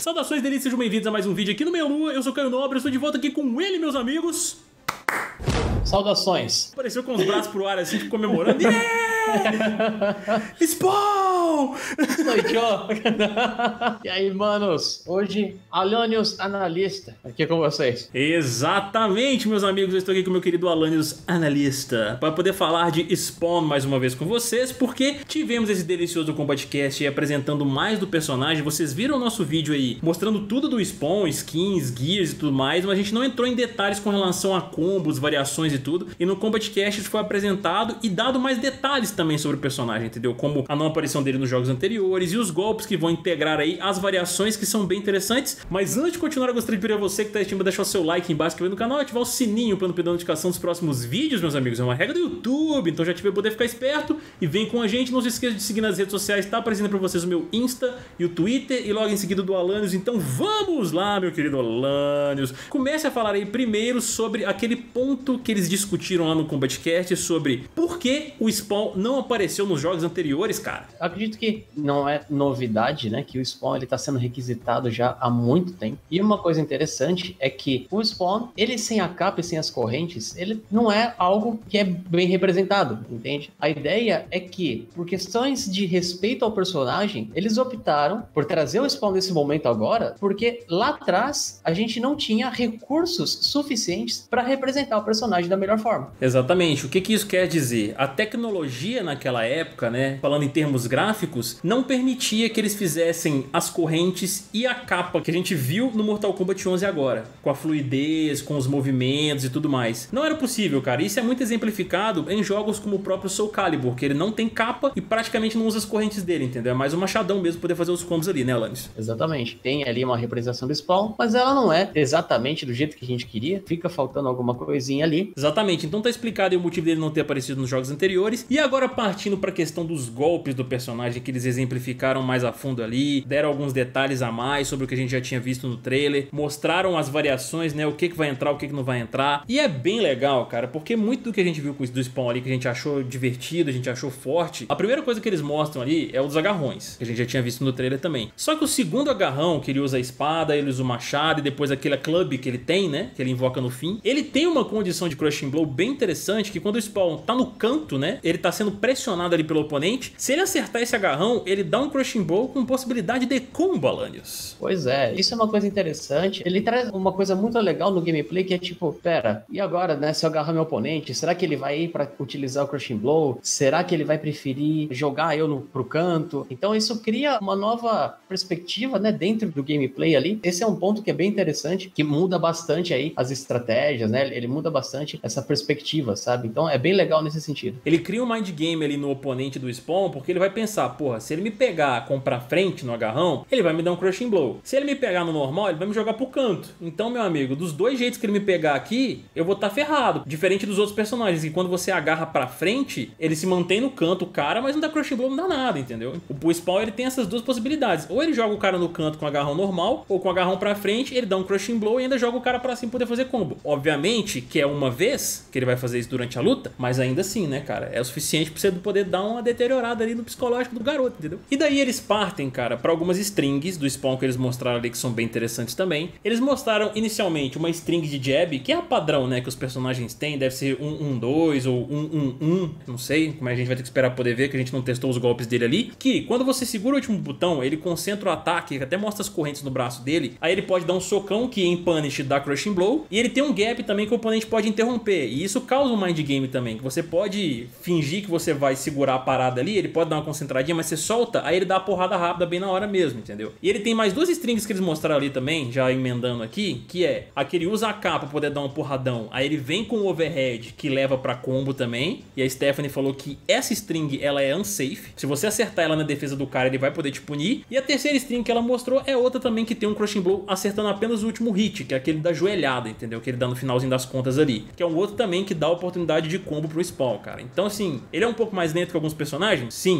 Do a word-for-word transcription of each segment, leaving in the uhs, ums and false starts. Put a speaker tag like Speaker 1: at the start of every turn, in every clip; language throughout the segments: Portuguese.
Speaker 1: Saudações delícias, sejam bem-vindos a mais um vídeo aqui no Melu. Eu sou o Caio Nobre, eu estou de volta aqui com ele, meus amigos.
Speaker 2: Saudações.
Speaker 1: Apareceu com os braços pro ar assim, tipo, comemorando. Yeah! Spawn!
Speaker 2: Sou eu. E aí, manos? Hoje, Alanios Analista, aqui com vocês.
Speaker 1: Exatamente, meus amigos. Eu estou aqui com o meu querido Alanios Analista para poder falar de Spawn mais uma vez com vocês, porque tivemos esse delicioso CombatCast aí apresentando mais do personagem. Vocês viram o nosso vídeo aí mostrando tudo do Spawn, skins, gears e tudo mais, mas a gente não entrou em detalhes com relação a combos, variações e tudo. E no CombatCast isso foi apresentado e dado mais detalhes também sobre o personagem, entendeu? Como a não aparição dele nos jogos anteriores e os golpes que vão integrar aí as variações que são bem interessantes. Mas antes de continuar, eu gostaria de pedir a você que está assistindo, deixar o seu like embaixo, inscrever no canal, ativar o sininho para não perder a notificação dos próximos vídeos, meus amigos. É uma regra do YouTube, então já tiver poder ficar esperto e vem com a gente. Não se esqueça de seguir nas redes sociais, tá aparecendo para vocês o meu Insta e o Twitter e logo em seguida do Alanios. Então vamos lá, meu querido Alanios. Comece a falar aí primeiro sobre aquele ponto que eles discutiram lá no CombatCast sobre por que o Spawn não apareceu nos jogos anteriores, cara.
Speaker 2: Eu acredito que não é novidade, né, que o Spawn ele tá sendo requisitado já há muito tempo. E uma coisa interessante é que o Spawn, ele sem a capa e sem as correntes, ele não é algo que é bem representado, entende? A ideia é que, por questões de respeito ao personagem, eles optaram por trazer o Spawn nesse momento agora, porque lá atrás a gente não tinha recursos suficientes para representar o personagem da melhor forma.
Speaker 1: Exatamente. O que que isso quer dizer? A tecnologia naquela época, né, falando em termos gráficos, não permitia que eles fizessem as correntes e a capa que a gente viu no Mortal Kombat onze agora, com a fluidez, com os movimentos e tudo mais. Não era possível, cara. Isso é muito exemplificado em jogos como o próprio Soul Calibur, que ele não tem capa e praticamente não usa as correntes dele, entendeu? É mais um machadão mesmo poder fazer os combos ali, né, Alanios?
Speaker 2: Exatamente. Tem ali uma representação do Spawn, mas ela não é exatamente do jeito que a gente queria. Fica faltando alguma coisinha ali.
Speaker 1: Exatamente. Então tá explicado aí o motivo dele não ter aparecido nos jogos anteriores. E agora partindo para a questão dos golpes do personagem que eles exemplificaram mais a fundo ali, deram alguns detalhes a mais sobre o que a gente já tinha visto no trailer, mostraram as variações, né, o que que vai entrar, o que que não vai entrar. E é bem legal, cara, porque muito do que a gente viu com isso do Spawn ali, que a gente achou divertido, a gente achou forte, a primeira coisa que eles mostram ali é os agarrões, que a gente já tinha visto no trailer também. Só que o segundo agarrão, que ele usa a espada, ele usa o machado e depois aquele club que ele tem, né, que ele invoca no fim, ele tem uma condição de Crushing Blow bem interessante, que quando o Spawn tá no canto, né, ele tá sendo pressionado ali pelo oponente, se ele acertar esse agarrão, ele dá um Crushing Blow com possibilidade de combo, Alanios.
Speaker 2: Pois é, isso é uma coisa interessante. Ele traz uma coisa muito legal no gameplay, que é tipo, pera, e agora, né, se eu agarrar meu oponente, será que ele vai ir pra utilizar o Crushing Blow? Será que ele vai preferir jogar eu no, pro canto? Então isso cria uma nova perspectiva, né, dentro do gameplay ali. Esse é um ponto que é bem interessante, que muda bastante aí as estratégias, né, ele muda bastante essa perspectiva, sabe? Então é bem legal nesse sentido.
Speaker 1: Ele cria um mind game ali no oponente do Spawn, porque ele vai pensar, porra, se ele me pegar com pra frente no agarrão, ele vai me dar um Crushing Blow. Se ele me pegar no normal, ele vai me jogar pro canto. Então, meu amigo, dos dois jeitos que ele me pegar aqui, eu vou estar tá ferrado. Diferente dos outros personagens, que quando você agarra pra frente, ele se mantém no canto, o cara, mas não dá Crushing Blow, não dá nada, entendeu? O Spawn, ele tem essas duas possibilidades. Ou ele joga o cara no canto com o agarrão normal, ou com o agarrão pra frente, ele dá um Crushing Blow e ainda joga o cara pra cima poder fazer combo. Obviamente que é uma vez que ele vai fazer isso durante a luta, mas ainda assim, né, cara, é o suficiente pra você poder dar uma deteriorada ali no psicológico do garoto, entendeu? E daí eles partem, cara, pra algumas strings do Spawn que eles mostraram ali, que são bem interessantes também. Eles mostraram inicialmente uma string de jab, que é a padrão, né, que os personagens têm, deve ser um um dois ou um um um, não sei, como a gente vai ter que esperar poder ver, que a gente não testou os golpes dele ali, que quando você segura o último botão, ele concentra o ataque, até mostra as correntes no braço dele, aí ele pode dar um socão que em Punish dá Crushing Blow, e ele tem um gap também que o oponente pode interromper, e isso causa um mind game também, que você pode fingir que você vai segurar a parada ali, ele pode dar uma concentradinha, mas você solta, aí ele dá a porrada rápida bem na hora mesmo, entendeu? E ele tem mais duas strings que eles mostraram ali também, já emendando aqui, que é a que ele usa a K pra poder dar um porradão, aí ele vem com o overhead que leva pra combo também, e a Stephanie falou que essa string ela é unsafe, se você acertar ela na defesa do cara ele vai poder te punir, e a terceira string que ela mostrou é outra também que tem um Crushing Blow acertando apenas o último hit, que é aquele da joelhada, entendeu? Que ele dá no finalzinho das contas ali, que é um outro também que dá oportunidade de combo pro Spawn, cara. Então assim, ele é um pouco mais lento que alguns personagens? Sim, mas as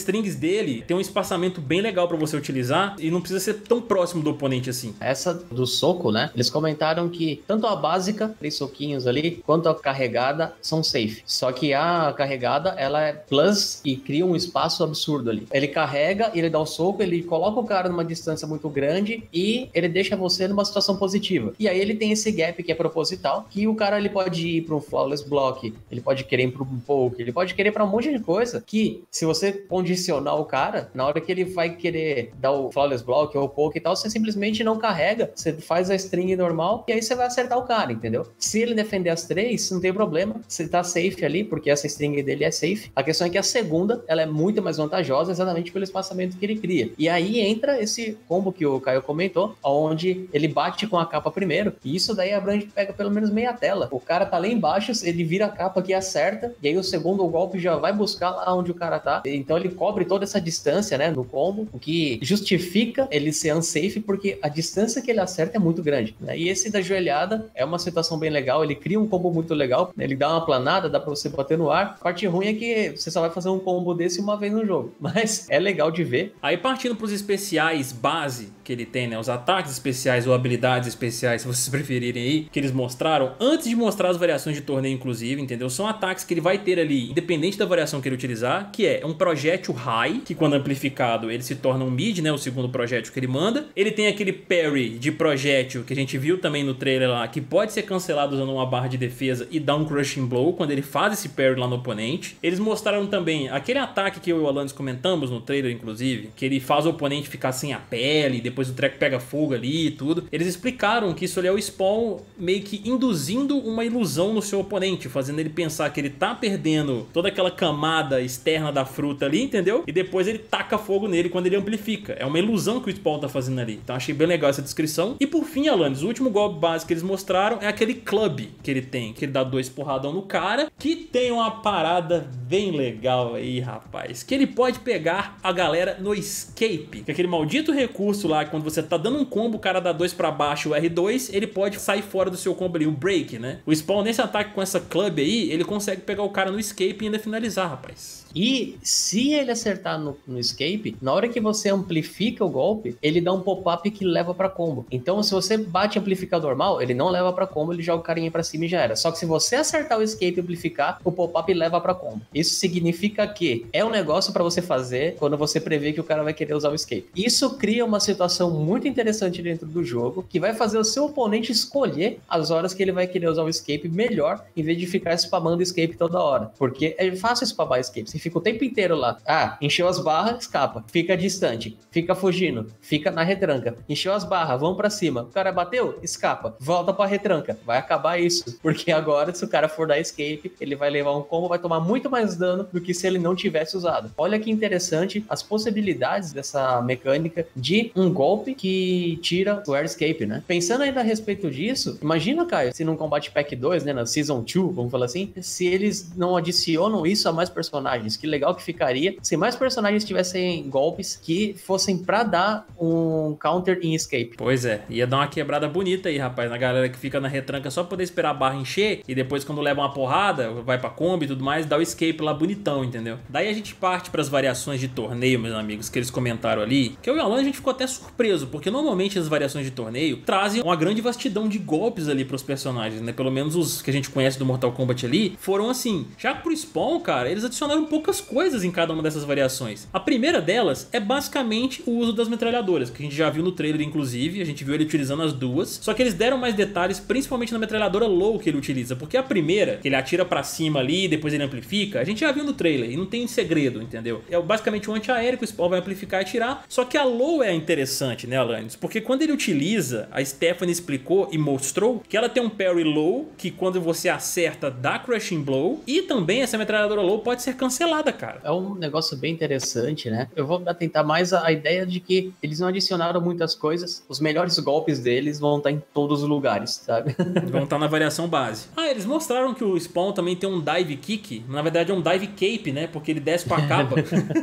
Speaker 1: strings dele tem um espaçamento bem legal pra você utilizar e não precisa ser tão próximo do oponente assim.
Speaker 2: Essa do soco, né? Eles comentaram que tanto a básica, três soquinhos ali, quanto a carregada são safe. Só que a carregada, ela é plus e cria um espaço absurdo ali. Ele carrega, ele dá o soco, ele coloca o cara numa distância muito grande e ele deixa você numa situação positiva. E aí ele tem esse gap que é proposital, que o cara ele pode ir para um flawless block, ele pode querer ir para um poke, ele pode querer para um monte de coisa que, se você condicionar o cara, na hora que ele vai querer dar o flawless block ou o poke e tal, você simplesmente não carrega, você faz a string normal e aí você vai acertar o cara, entendeu? Se ele defender as três, não tem problema, você tá safe ali, porque essa string dele é safe. A questão é que a segunda, ela é muito mais vantajosa exatamente pelo espaçamento que ele cria. E aí entra esse combo que o Caio comentou, onde ele bate com a capa primeiro, e isso daí a Brand pega pelo menos meia tela. O cara tá lá embaixo, ele vira a capa que acerta, e aí o segundo golpe já vai buscar lá onde o cara tá. Então ele cobre toda essa distância, né, no combo, o que justifica ele ser unsafe, porque a distância que ele acerta é muito grande, né? E esse da joelhada é uma situação bem legal, ele cria um combo muito legal, né? Ele dá uma planada, dá pra você bater no ar. A parte ruim é que você só vai fazer um combo desse uma vez no jogo, mas é legal de ver.
Speaker 1: Aí partindo pros especiais base que ele tem, né, os ataques especiais ou habilidades especiais, se vocês preferirem aí, que eles mostraram, antes de mostrar as variações de torneio inclusive, entendeu? São ataques que ele vai ter ali, independente da variação que ele utilizar, que é um projétil high, que quando amplificado ele se torna um mid, né, o segundo projétil que ele manda. Ele tem aquele parry de projétil que a gente viu também no trailer lá, que pode ser cancelado usando uma barra de defesa e dar um crushing blow quando ele faz esse parry lá no oponente. Eles mostraram também aquele ataque que eu e o Alanis comentamos no trailer, inclusive, que ele faz o oponente ficar sem a pele, depois o treco pega fogo ali e tudo. Eles explicaram que isso ali é o Spawn meio que induzindo uma ilusão no seu oponente, fazendo ele pensar que ele tá perdendo toda aquela camada externa da fruta ali, entendeu? E depois ele taca fogo nele quando ele amplifica. É uma ilusão que o Spawn tá fazendo ali. Então achei bem legal essa descrição. E por fim, Alanis, o último golpe básico que eles mostraram é aquele club que ele tem, que ele dá dois porradão no cara, que tem uma parada bem legal aí, rapaz, que ele pode pegar a galera no escape, que é aquele maldito recurso lá, quando você tá dando um combo, o cara dá dois pra baixo, o R dois, ele pode sair fora do seu combo ali, o break, né? O Spawn nesse ataque com essa club aí, ele consegue pegar o cara no escape e ainda finalizar, rapaz.
Speaker 2: E se ele acertar no, no escape, na hora que você amplifica o golpe, ele dá um pop-up que leva pra combo. Então se você bate amplificador normal, ele não leva pra combo, ele joga o carinha pra cima e já era. Só que se você acertar o escape e amplificar, o pop-up leva pra combo. Isso significa que é um negócio pra você fazer quando você prevê que o cara vai querer usar o escape. Isso cria uma situação muito interessante dentro do jogo, que vai fazer o seu oponente escolher as horas que ele vai querer usar o escape melhor, em vez de ficar spamando escape toda hora. Porque é fácil spamar escape. Você fica o tempo inteiro lá. Ah, encheu as barras, escapa. Fica distante. Fica fugindo. Fica na retranca. Encheu as barras, vamos pra cima. O cara bateu, escapa. Volta pra retranca. Vai acabar isso. Porque agora, se o cara for dar escape, ele vai levar um combo, vai tomar muito mais dano do que se ele não tivesse usado. Olha que interessante as possibilidades dessa mecânica de um golpe que tira o air escape, né? Pensando ainda a respeito disso, imagina, Caio, se num Combat Pack dois, né, na Season dois, vamos falar assim, se eles não adicionam isso a mais personagens. Que legal que ficaria se mais personagens tivessem golpes que fossem pra dar um counter em escape.
Speaker 1: Pois é, ia dar uma quebrada bonita aí, rapaz, na galera que fica na retranca só pra poder esperar a barra encher e depois quando leva uma porrada, vai pra combo e tudo mais, dá o escape lá bonitão, entendeu? Daí a gente parte pras variações de torneio, meus amigos, que eles comentaram ali, que eu e o Alan a gente ficou até surpreso, porque normalmente as variações de torneio trazem uma grande vastidão de golpes ali pros personagens, né? Pelo menos os que a gente conhece do Mortal Kombat ali, foram assim. Já pro Spawn, cara, eles adicionaram poucas coisas em cada uma dessas variações. A primeira delas é basicamente o uso das metralhadoras, que a gente já viu no trailer inclusive, a gente viu ele utilizando as duas, só que eles deram mais detalhes, principalmente na metralhadora low que ele utiliza, porque a primeira, que ele atira pra cima ali e depois ele amplifica, a gente já viu no trailer e não tem segredo, entendeu? É basicamente um antiaéreo que o Spawn vai amplificar e atirar, só que a low é interessante, né, Alanis? Porque quando ele utiliza, a Stephanie explicou e mostrou que ela tem um parry low, que quando você acerta dá crushing blow, e também essa metralhadora low pode ser cancelada, cara.
Speaker 2: É um negócio bem interessante, né? Eu vou atentar mais a, a ideia de que eles não adicionaram muitas coisas, os melhores golpes deles vão estar em todos os lugares, sabe?
Speaker 1: Vão estar na variação base. Ah, eles mostraram que o Spawn também tem um dive kick, na verdade é um dive cape, né? Porque ele desce com a capa,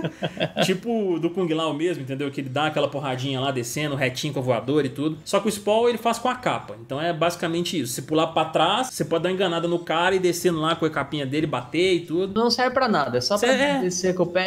Speaker 1: tipo do Kung Lao mesmo, entendeu? Que ele dá aquela porradinha lá descendo, retinho com a voadora e tudo. Só que o Spawn ele faz com a capa, então é basicamente isso. Se pular pra trás, você pode dar uma enganada no cara e descendo lá com a capinha dele, bater e tudo.
Speaker 2: Não serve pra nada, é só pra
Speaker 1: é...
Speaker 2: descer com o pé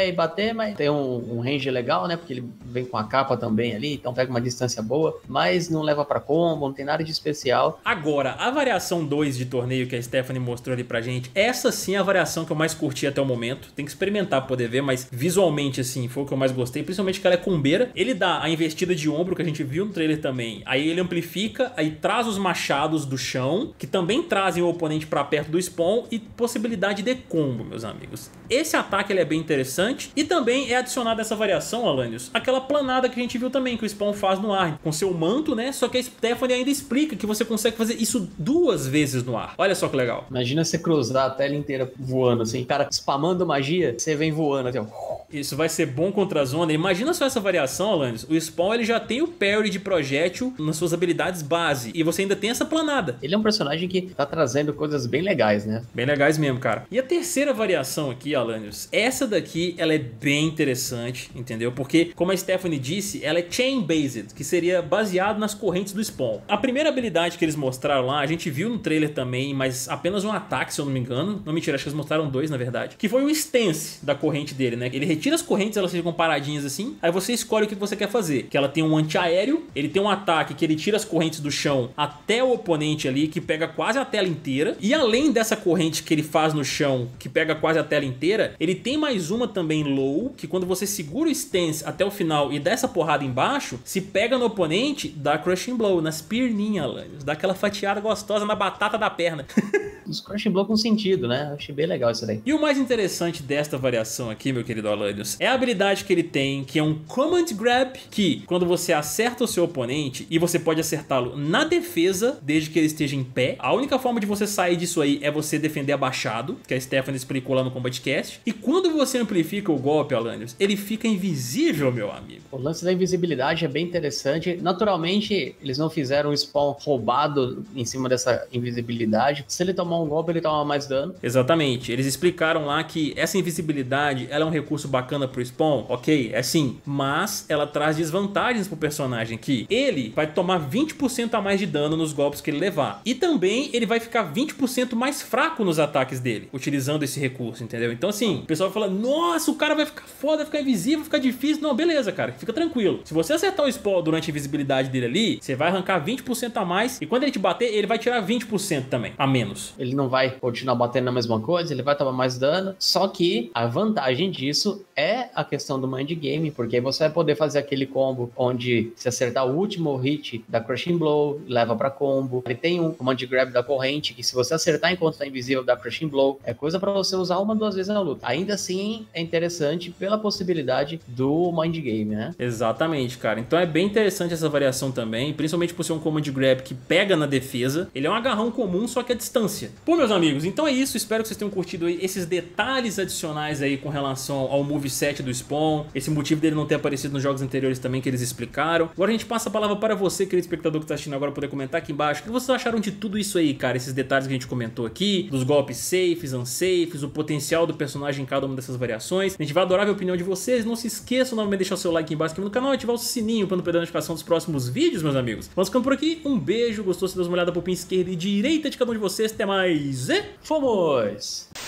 Speaker 2: pé e bater, mas tem um, um range legal, né? Porque ele vem com a capa também ali, então pega uma distância boa, mas não leva pra combo, não tem nada de especial.
Speaker 1: Agora, a variação dois de torneio que a Stephanie mostrou ali pra gente, essa sim é a variação que eu mais curti até o momento. Tem que experimentar pra poder ver, mas visualmente assim, foi o que eu mais gostei, principalmente que ela é combeira. Ele dá a investida de ombro que a gente viu no trailer também, aí ele amplifica, aí traz os machados do chão, que também trazem o oponente pra perto do spawn e possibilidade de combo, meus amigos. Esse ataque ele é bem interessante e também é adicionada essa variação, Alanios, aquela planada que a gente viu também que o spawn faz no ar, com seu manto, né? Só que a Stephanie ainda explica que você consegue fazer isso duas vezes no ar. Olha só que legal.
Speaker 2: Imagina você cruzar a tela inteira voando assim, cara spamando magia, você vem voando assim, ó.
Speaker 1: Isso vai ser bom contra a zona. Imagina só essa variação, Alanios. O spawn ele já tem o parry de projétil nas suas habilidades base e você ainda tem essa planada.
Speaker 2: Ele é um personagem que tá trazendo coisas bem legais, né?
Speaker 1: Bem legais mesmo, cara. E a terceira variação aqui, Alanios, essa daqui ela é bem interessante, entendeu? Porque, como a Stephanie disse, ela é chain-based, que seria baseado nas correntes do spawn. A primeira habilidade que eles mostraram lá, a gente viu no trailer também, mas apenas um ataque, se eu não me engano. Não, mentira, acho que eles mostraram dois, na verdade. Que foi o stance da corrente dele, né? Ele retira as correntes, elas ficam paradinhas assim, aí você escolhe o que você quer fazer. Que ela tem um antiaéreo, ele tem um ataque que ele tira as correntes do chão até o oponente ali, que pega quase a tela inteira. E além dessa corrente que ele faz no chão, que pega quase a tela inteira, ele tem mais uma também low, que quando você segura o stance até o final e dá essa porrada embaixo, se pega no oponente, dá crushing blow, nas perninhas, Alanios, dá aquela fatiada gostosa na batata da perna.
Speaker 2: Os crushing blow com sentido, né? Achei bem legal isso daí.
Speaker 1: E o mais interessante desta variação aqui, meu querido Alanios, é a habilidade que ele tem, que é um Command Grab, que quando você acerta o seu oponente, e você pode acertá-lo na defesa, desde que ele esteja em pé, a única forma de você sair disso aí é você defender abaixado, que a Stephanie explicou lá no Combatcast, e quando você amplifica o golpe, Alanios, ele fica invisível, meu amigo.
Speaker 2: O lance da invisibilidade é bem interessante. Naturalmente, eles não fizeram um spawn roubado em cima dessa invisibilidade. Se ele tomar um golpe, ele toma mais dano.
Speaker 1: Exatamente. Eles explicaram lá que essa invisibilidade, ela é um recurso bacana pro spawn, ok, é sim, mas ela traz desvantagens pro personagem, que ele vai tomar vinte por cento a mais de dano nos golpes que ele levar. E também ele vai ficar vinte por cento mais fraco nos ataques dele, utilizando esse recurso, entendeu? Então assim, o pessoal fala, nossa, o cara vai ficar foda, vai ficar invisível, vai ficar difícil. Não, beleza, cara, fica tranquilo. Se você acertar o spawn durante a invisibilidade dele ali, você vai arrancar vinte por cento a mais, e quando ele te bater, ele vai tirar vinte por cento também, a menos.
Speaker 2: Ele não vai continuar batendo na mesma coisa, ele vai tomar mais dano, só que a vantagem disso é a questão do mind game, porque aí você vai poder fazer aquele combo onde se acertar o último hit da Crushing Blow, leva pra combo. Ele tem um Command Grab da corrente, que se você acertar enquanto tá invisível da Crushing Blow, é coisa pra você usar uma, duas vezes na luta. Ainda assim, é interessante pela possibilidade do mind game, né?
Speaker 1: Exatamente, cara. Então é bem interessante essa variação também, principalmente por ser um Command Grab que pega na defesa. Ele é um agarrão comum, só que a distância. Pô, meus amigos, então é isso. Espero que vocês tenham curtido aí esses detalhes adicionais aí com relação ao moveset do Spawn, esse motivo dele não ter aparecido nos jogos anteriores também que eles explicaram. Agora a gente passa a palavra para você, querido espectador que está assistindo agora, poder comentar aqui embaixo o que vocês acharam de tudo isso aí, cara, esses detalhes que a gente comentou aqui, dos golpes safes, unsafes, o potencial do personagem em cada uma dessas variações. A gente vai adorar ver a opinião de vocês. Não se esqueçam novamente de deixar o seu like aqui embaixo aqui no canal e ativar o sininho para não perder a notificação dos próximos vídeos, meus amigos. Vamos ficando por aqui, um beijo, gostou? Se dá uma olhada pro pin esquerda e direita de cada um de vocês, até mais e
Speaker 2: fomos!